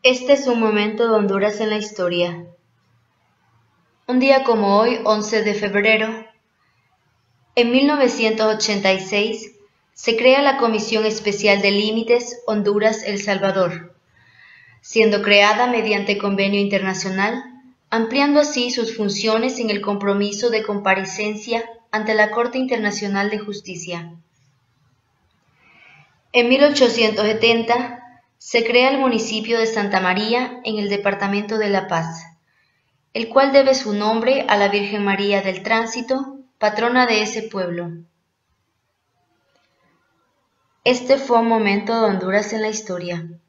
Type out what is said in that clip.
Este es un momento de Honduras en la historia. Un día como hoy, 11 de febrero, en 1986, se crea la Comisión Especial de Límites Honduras-El Salvador, siendo creada mediante convenio internacional, ampliando así sus funciones en el compromiso de comparecencia ante la Corte Internacional de Justicia. En 1870, se crea el municipio de Santa María en el departamento de La Paz, el cual debe su nombre a la Virgen María del Tránsito, patrona de ese pueblo. Este fue un momento de Honduras en la historia.